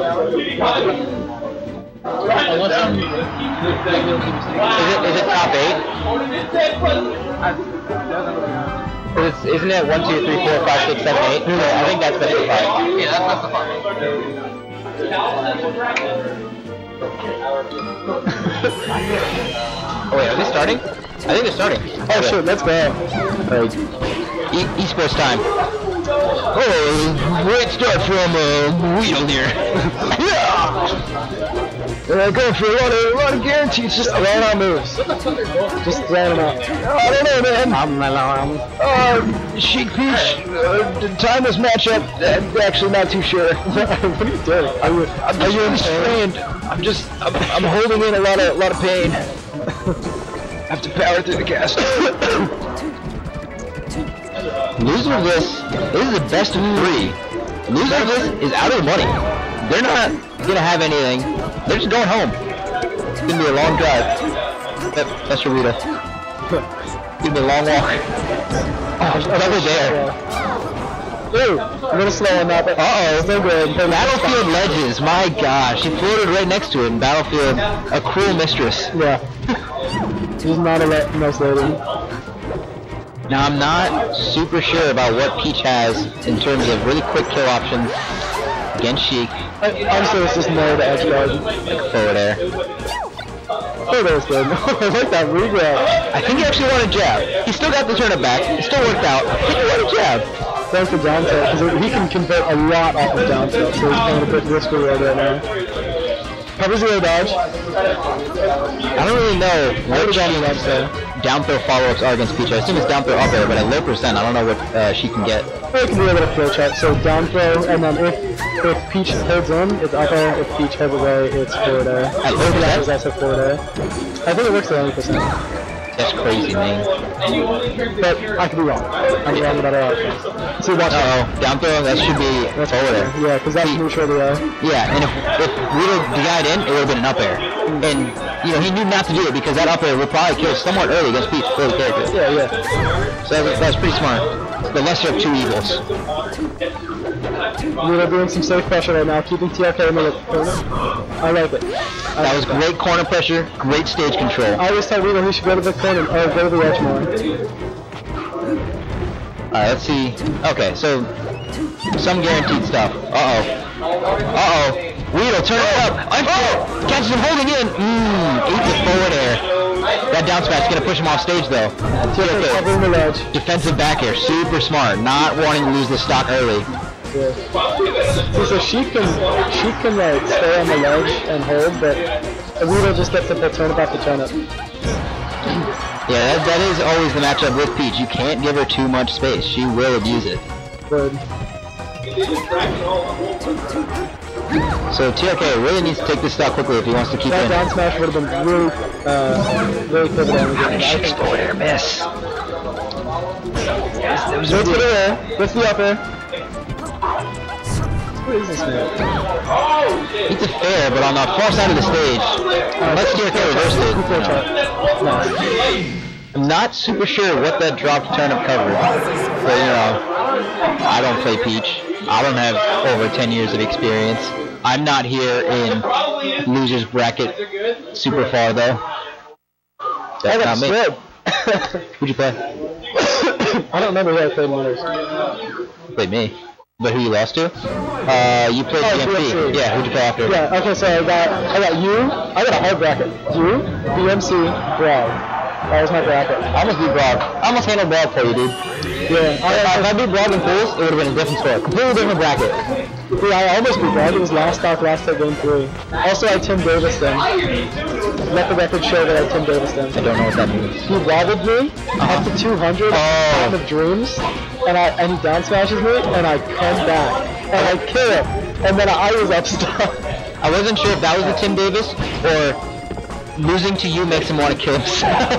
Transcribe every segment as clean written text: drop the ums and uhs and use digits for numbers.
Is it top 8? Isn't it 1, 2, 3, 4, 5, 6, 7, 8? No, I think that's best of 5. Yeah, that's best of 5. Oh wait, are they starting? I think they're starting. Oh shit, let's go. Alright. Esports time. Oh, great start from Widl here. They're going for a lot of guarantees, just throwing out moves. Just throwing them out. I don't know, man. Sheik Peach, the timeless matchup, I'm actually not too sure. What are you doing? Are you restrained? I'm holding in a lot of pain. I have to power through the cast. Loser of this is the best of 3. Loser of this is out of the money. They're not gonna have anything. They're just going home. It's gonna be a long drive. Yep, that's your Rita. It's gonna be a long walk. Oh, double there. Ooh, a little slow on that, but uh-oh, so good. Battlefield ledges, my gosh. She floated right next to it in Battlefield. A cruel mistress. Yeah. She's not a nice lady. Now, I'm not super sure about what Peach has in terms of really quick kill options against Sheik. Honestly, it's just more the edge guard. Like forward air. Oh, that was good. I like that regrab. I think he actually wanted jab. He still got the turnip back. It still worked out. I think he wanted jab. Thanks for down tilt, because he can convert a lot off of down tilt, so he's playing a bit risky right now. Cover 0 dodge. I don't really know what down throw follow-ups are against Peach. I assume it's down throw up air, but at low percent, I don't know what she can get. It can be a little flow chart. So down throw, and then if Peach holds in, it's up air. If Peach holds away, it's forward air. At low percent? Is also forward air. I think it works at 90%. That's crazy, man. But I could be wrong. I'm wrong about our options. So watch out. Down throw, that should be forward air. Yeah, because that's neutral to air. Yeah, and if Widl DI'd in, it would have been an up air. And, you know, he knew not to do it because that up air would probably kill somewhat early against Peach, early character. Yeah, yeah. So that was pretty smart. The lesser of 2 evils. Widl doing some safe pressure right now, keeping TRK in the corner. I like it. That was great corner pressure, great stage control. I always tell Widl he should go to the corner, or go to the edge more. Alright, let's see. Okay, so some guaranteed stuff. Uh-oh. Uh-oh. Widl, turn it up. Catches him holding in. Eats it forward air. That down smash is going to push him off stage, though. TRK, defensive back air. Super smart. Not wanting to lose the stock early. Yeah. So Sheik can like stay on the ledge and hold, but Widl just gets the full turnip off the turnip. Yeah, that is always the matchup with Peach. You can't give her too much space. She will abuse it. Good. So TRK really needs to take this stock quickly if he wants to keep that in. That down smash would have been really quick damage. How did Sheik's forward air miss? Yes, it was good for the air. What's the up air? What is this man? It's a fair, but on the far side of the stage. Let's TRK reverse it. Nice. I'm not super sure what that dropped turnip covered. But, you know, I don't play Peach. I don't have over 10 years of experience. I'm not here in loser's bracket super far, though. That's not me. Who'd you play? I don't remember who I played in winners. You played me. But who you lost to? You played BMC. Yeah, who'd you play after? Yeah, okay, so I got you. I got a hard bracket. You, BMC, Brog. That was my bracket. I almost beat Brog. I almost handled Brog for you, dude. Yeah. If I beat Brog in pools, it would have been a different score. Completely different bracket. Yeah, I almost beat Brog. It was last stock, last till game 3. Also, I Tim Davis them. Let the record show that I Tim Davis them. I don't know what that means. He wobbled me up to 200 on the dreams, and he down smashes me, and I come back, and I kill him, and then I was up stock. I wasn't sure if that was the Tim Davis, or losing to you makes him want to kill himself.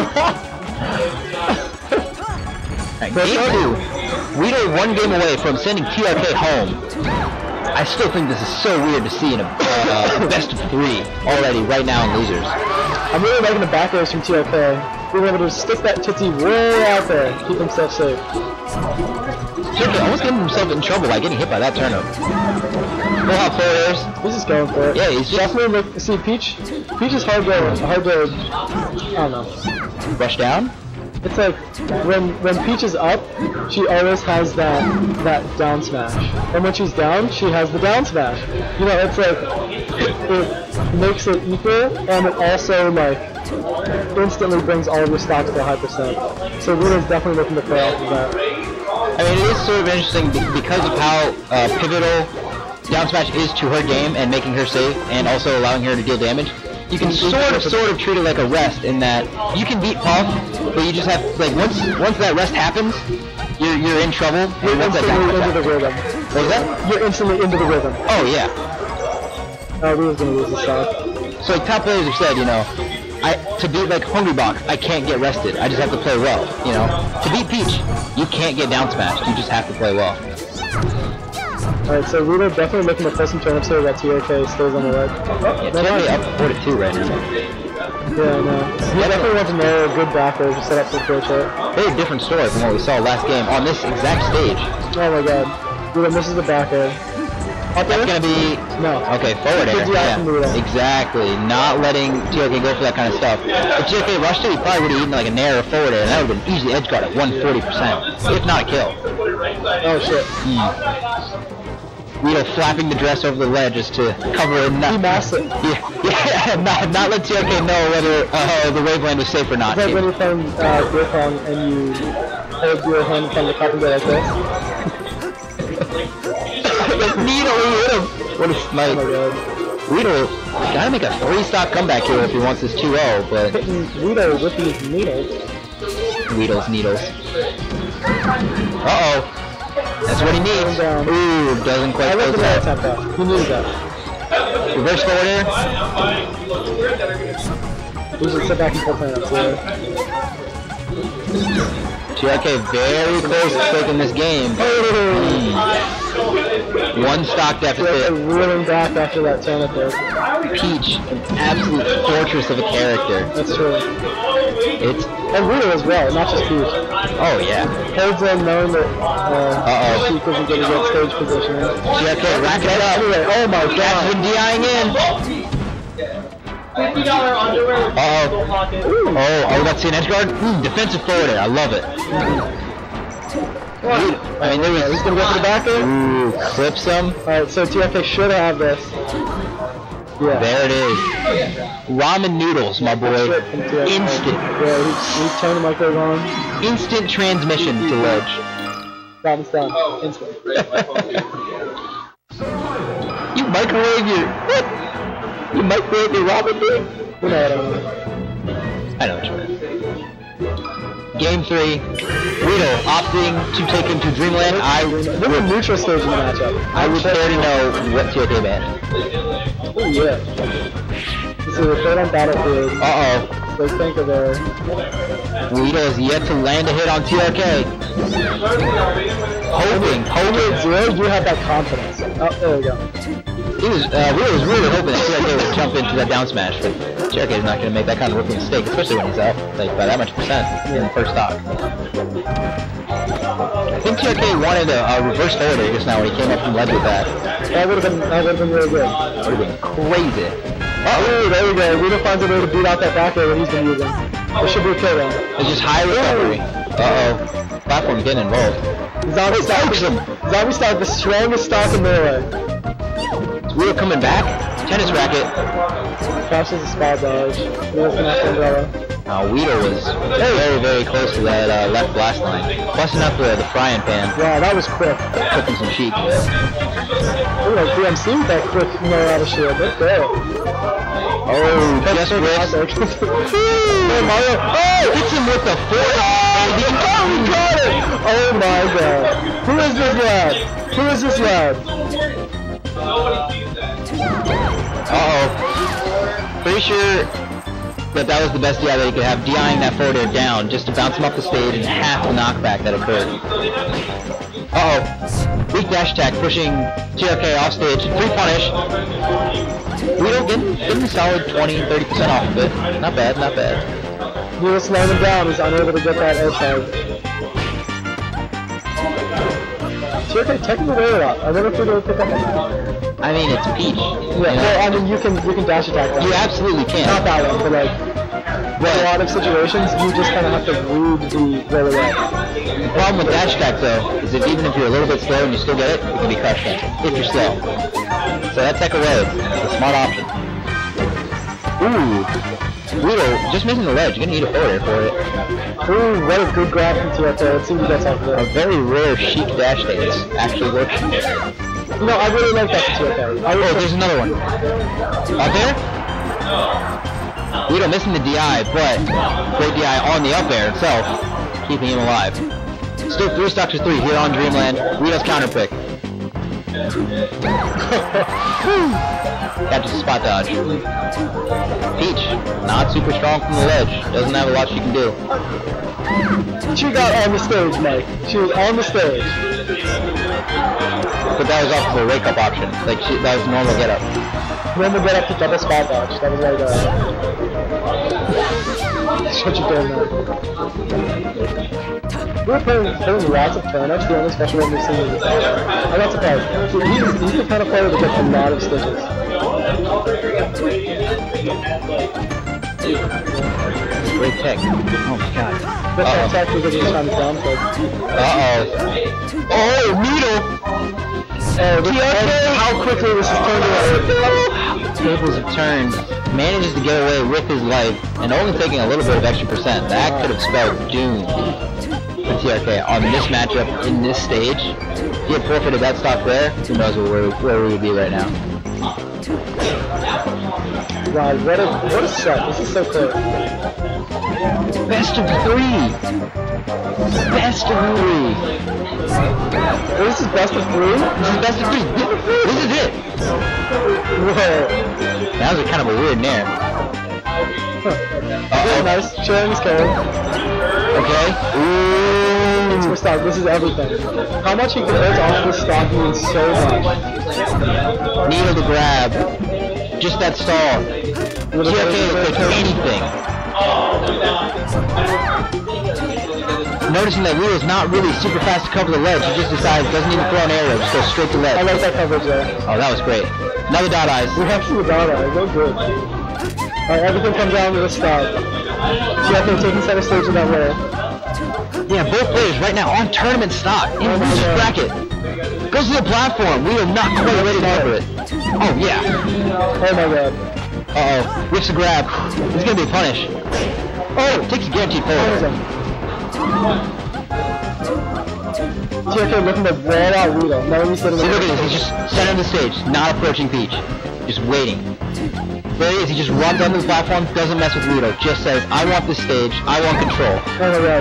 Right, game 2. Widl 1 game away from sending TRK home. I still think this is so weird to see in a best of 3 already right now in losers. I'm really liking the back airs from TRK. Being able to stick that tootsie way out there, keep himself safe. TRK almost getting himself in trouble by getting hit by that turnip. Full hop forwarders. He's just going for it. Yeah, he's just definitely like, see Peach is hard to I don't know. rush down. It's like when Peach is up, she always has that down smash, and when she's down, she has the down smash. You know, it's like it makes it equal, and it also like instantly brings all of your stocks to a high percent. So Widl's definitely looking to play off of that. I mean, it is sort of interesting because of how pivotal down smash is to her game and making her safe, and also allowing her to deal damage. You can sort of treat it like a rest in that you can beat Puff, but you just have like once that rest happens, you're in trouble. You're instantly into the rhythm. What was that? You're instantly into the rhythm. Oh yeah. Oh, we was gonna lose this stock. So like top players have said, you know, to beat like Hungry Box, I can't get rested. I just have to play well. You know, to beat Peach, you can't get down smashed. You just have to play well. Alright, so Widl definitely looking to pull some turnips here that TRK stays on the ledge. Yeah, TRK up 4-2 right now. Yeah, I know. He definitely wants to know a good backer to set up for crochet. Very different story from what we saw last game on this exact stage. Oh my god. Widl misses the backer. That's gonna be... No. Okay, forward air. Yeah, exactly. Not letting TRK go for that kind of stuff. If TRK rushed it, he probably would have eaten like a nair or forward air, and that would have been easily edge guard at 140%, if not a kill. Oh shit. Widl flapping the dress over the ledge just to cover and not... not let TRK know whether the waveland was safe or not. It's like when you're playing beer pong and you hold your hand from the cup and go like this. Needle, hit him! What a snipe. Oh my god. Widl gotta make a 3-stock comeback here if he wants this 2-0, but... Widl with these needles. Widl's needles. Uh-oh. That's what he needs. Ooh, doesn't quite close that. He needs that. Reverse forward air. We should sit back and pull turnips here. TRK very close to taking this game. One stock deficit. Reeling back after that turnip there. Peach, an absolute fortress of a character. That's true. And Widl as well, not just Peach. Oh yeah. Holds in knowing that Sheik isn't going to get stage positioning. TRK rack it up. Anyway, oh my god. That's been DIing in. $50 underwear. Oh, we got to see an edge guard? Defensive forward air, I love it. I mean, he's going to go for the back air? Ooh, clips him. Alright, so TRK should have this. Yeah. There it is. Ramen noodles, my boy. Instant. Yeah, he's turning like they're on. Instant transmission to ledge. Ramen's done. Instant. You microwave your... What? You microwave your ramen, dude? You know what I mean. I know what you mean. Game 3. Widl opting to take him to Dreamland. We're in neutral stage in the matchup. I would care to know what TRK banned. Oh yeah. This is a third on Battlefield. Uh-oh. So think of their... Widl has yet to land a hit on TRK. Hoping. Zero, you have that confidence. Oh, there we go. Widl was really hoping that TRK would jump into that down smash, but TRK is not going to make that kind of rookie mistake, especially when he's up, like, by that much percent in the first stock. I think TRK wanted a reverse forward air just now when he came up from ledge with that. That would have been really good. That would have been crazy. Oh, there we go. Widl finds a way to beat out that back air that he's been using. It should be a kill then. It's just high recovery. Uh-oh. Platform's getting involved. Zombie stock, the strongest stock in Norway. Is Widl coming back? Tennis racket. Crashes a spot dodge. Widl's gonna have to umbrella. Widl was very, very close to that left blast line. Busting up the frying pan. Wow, that was quick. Cooking some Sheik. Ooh, like DMC with that quick out of shield. Let's go. Oh, just whiffs. Mario. Oh, hits him with the force. He got it. Oh my god. Who is this lad? Who is this lad? Uh-oh. Pretty sure that was the best DI that he could have, DIing that forward air down just to bounce him up the stage and half the knockback that occurred. Uh-oh. Weak dash attack pushing TRK off stage. Free punish. Widl getting a solid 20-30% off of it. Not bad, not bad. Widl slowing him down. He's unable to get that air tag. TRK taking the way a lot. I wonder if Widl will pick up on that. I mean, it's Peach. Yeah, well, I mean, you can dash attack that. You absolutely can. Not that one, but like, in a lot of situations, you just kind of have to read the roll away. The problem with dash attack, though, is that even if you're a little bit slow and you still get it, it can be crushed if you're slow. So that's like it's a smart option. Ooh. Widl, just missing the ledge. You're gonna need a forward for it. Ooh, what a good grab from TRK. Let's see what that's out there. A very rare Sheik dash that is actually working. No, I really like that from TRK. Oh, there's another one. Out there? Widl missing the DI, but great DI on the up air itself, keeping him alive. Still 3 stocks to 3 here on Dreamland. Widl's counter pick. Catches a spot dodge. Peach, not super strong from the ledge. Doesn't have a lot she can do. She got on the stage, Mike. She was on the stage. But that was off of a wake-up option. Like, that was normal get-up. Normal get-up to double spot dodge. That was like such a good man. We're playing lots of turn-ups. The only special one we've seen is I'm not surprised. He's the kind of player that gets a lot of stitches. Great tech. Oh my god. That's tech because he's trying to down play. Oh, Widl! How quickly this is turned around. Tables have turned. Manages to get away with his life, and only taking a little bit of extra percent. That could have spelled doom for TRK on this matchup in this stage. If he had forfeited that stock there, who knows where we would be right now. Wow, what a set. This is so close. Best of 3! Best of 3! This is best of 3? This is best of 3! This is it! Whoa. That was kind of a weird nair. Very nice. Sharing his code. Okay. Ooh. It's for stock. This is everything. How much he gets off this stock means so much. Needle to grab. Just that stall. TRK will take anything. Noticing that Widl's not really super fast to cover the ledge, he just decides doesn't even throw an arrow, just goes straight to ledge. I like that coverage there. Oh, that was great. Another dot eyes. We have to see the dot eyes. They're good. Alright, everything comes down to the stop. TRK taking center stage in that way. Yeah, both players right now on tournament stock in loser's bracket. Goes to the platform. We are not quite ready to cover it. Oh, yeah. Oh my god. Uh-oh. Whips a grab. This is going to be a punish. Oh, takes a guaranteed forward. TRK looking to roll out Widl. Now he's getting. See, look at this. He's just center of the stage, not approaching Peach. Just waiting. There he is. He just runs onto the platform, doesn't mess with Widl. Just says, I want this stage. I want control. Oh my god.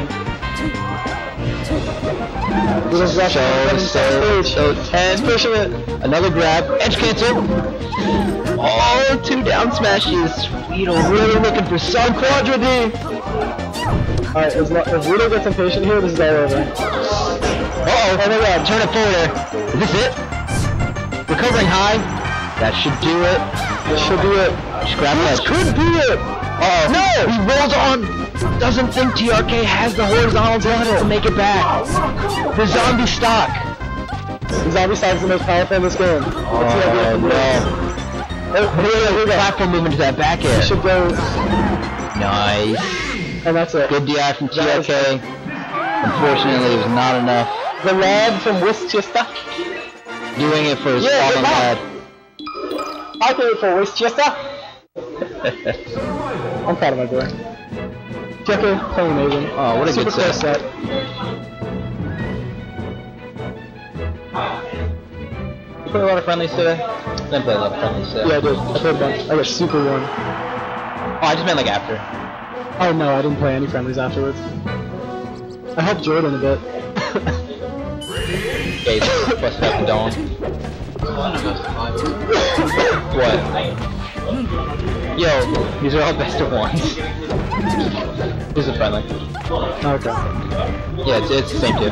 So 10. Pushing it. Another grab. Edge cancel. Oh, 2 down smashes. Widl really looking for some quadra D. Alright, if Widl gets impatient here, this is all over. Uh-oh. Oh my god. Turn it forward there. Is this it? Recovering high. That should do it. This should be it. Just grab This could be it. Uh-oh. No! He rolls on. Doesn't think TRK has the horizontal to make it back. The zombie stock. The zombie stock is the most powerful in this game. Oh, no. Here, platform movement to that back air. Should go. Nice. And that's it. Good DI from TRK. Unfortunately, it was not enough. The lad from Westchester. Doing it for his fallen lad. I do it for Westchester. I'm proud of my boy. TRK playing amazing. Oh, what a super good set. set. You play a lot of friendlies today? Didn't play a lot of friendlies today. Yeah, I did. I played a bunch. I got super one. Oh, I just meant like after. Oh no, I didn't play any friendlies afterwards. I helped Jordan a bit. Okay, plus up the dome. What? Yo, these are all best of ones. This is a friendly. Okay. Yeah, it's the same too.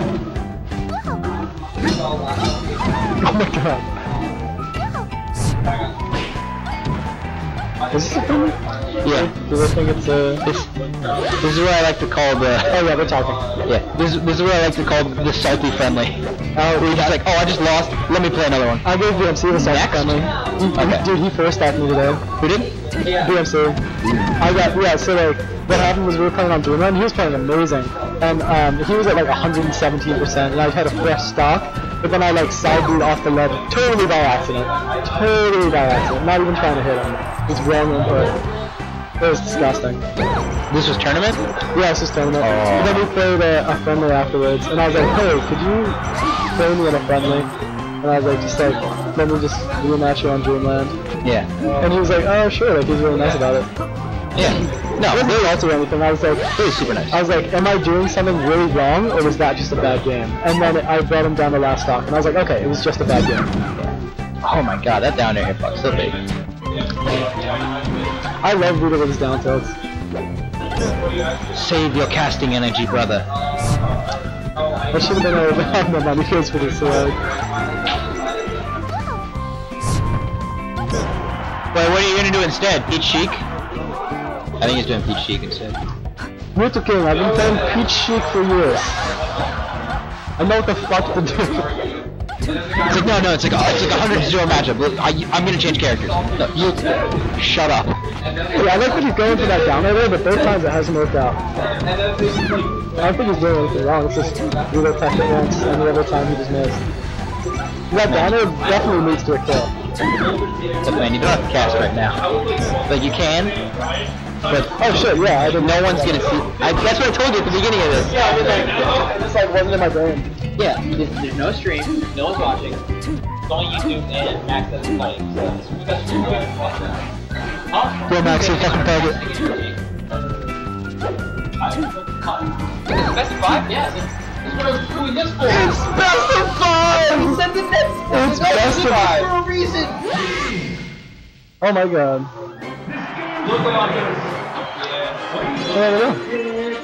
Oh my god. Is this a friendly? Yeah. Do they think it's a... This is what I like to call the... Oh yeah, we're talking. Yeah, this is what I like to call the salty friendly. Oh, Where you're just like, oh, I just lost, let me play another one. I gave BMC the salty friendly. Okay. Dude, he first stacked me today. Who did? BMC. I got, yeah, so like, what happened was we were playing on Dreamland, he was playing amazing. And he was at like 117%, and I had a fresh stock, but then I like side booed off the ledge, totally by accident. Totally by accident, not even trying to hit him. It's wrong input. It was disgusting. This was tournament? Yeah, this was tournament. Oh. And then we played a friendly afterwards, and I was like, hey, could you play me in a friendly? And I was like, just like, let me just rematch you on Dreamland. Yeah. And he was like, oh sure, like he was really nice about it. Yeah. No, It wasn't really salty or anything. I was like, it was super nice. I was like, am I doing something really wrong, or was that just a bad game? And then I brought him down the last stock, and I was like, okay, it was just a bad game. Oh my god, that down air hitbox so big. I love Widl with his down tilts. Save your casting energy, brother. I should have been able to have my money face for this sword. Wait, what are you gonna do instead? Peach Sheik? I think he's doing Peach Sheik instead. Mute King, I've been playing Peach Sheik for years. I know what the fuck to do. It's like, no, it's like a 100-0 matchup. I'm gonna change characters. No, you shut up. Yeah, I like that he's going for that down there, but both times it hasn't worked out. I don't think he's doing anything wrong, it's just Widl attacked it once, and the other time he just missed. That down there definitely leads to a kill. Look man, you don't have to cast right now. Like you can, but oh shit, yeah, I didn't. No one's gonna see. That's what I told you at the beginning of this. Yeah, I was like, it just like wasn't in my brain. Yeah. There's no stream, no one's watching. It's only YouTube and Max that's playing. So we got to Go Max, you fucking target. Best of 5? Yeah. That's what I was doing this for. It's best of 5! He said this. It's best of 5 for a reason. Oh my god. Look on this. I don't know.